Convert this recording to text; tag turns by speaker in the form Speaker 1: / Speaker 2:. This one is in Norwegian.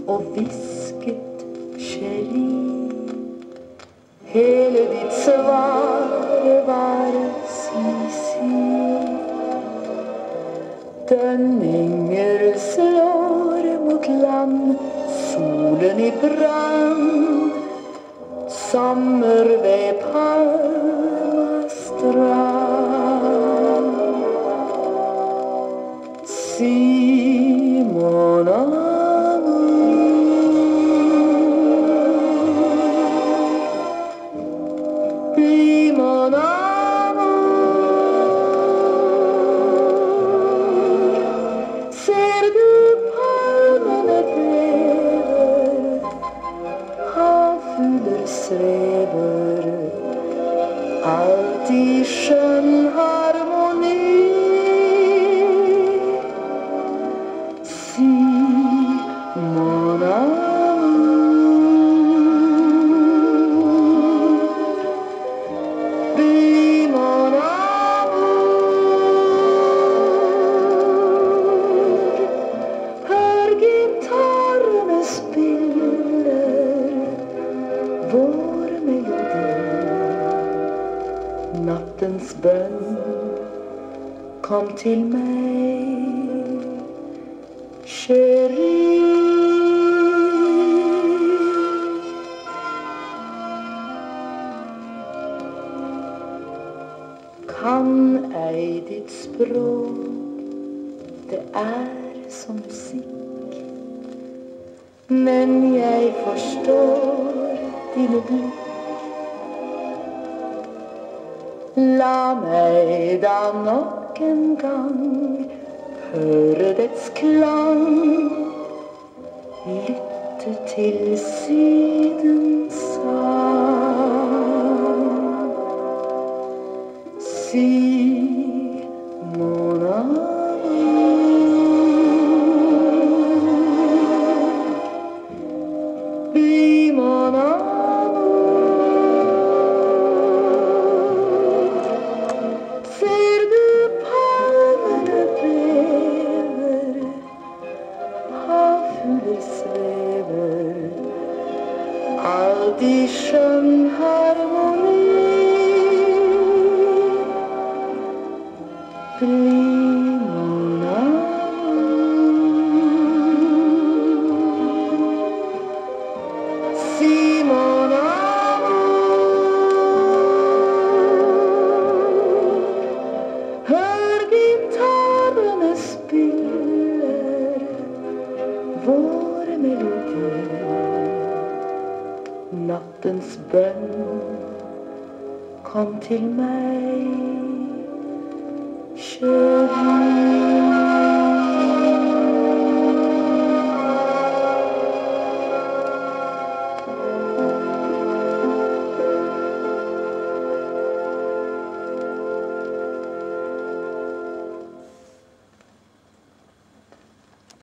Speaker 1: og visket Sherry. Hele ditt svare var si. Dønninger slår mot land, solen i brann, sommer ved Palma strand. Si mon amour, bli mon amour. Ser du palmene bever, havfugler svever, alt i skjønn harmoni. Si mon amour, bli mon amour. Hør gitarene spiller vår melodi. Nattens bønn kom til meg, Sherry. Kan ei ditt språk, det som musikk, men jeg forstår dine blikk. La meg da nok en gang høre dets klang, lytte til sydens sang. Si mon amour, bli mon amour. Ser du palmene bever, havfugler svever, alt i skjønn harmoni. Bli mon amour, si mon amour. Hør gitarene spiller vår melodi. Nattens bønn kom til meg, Sherry.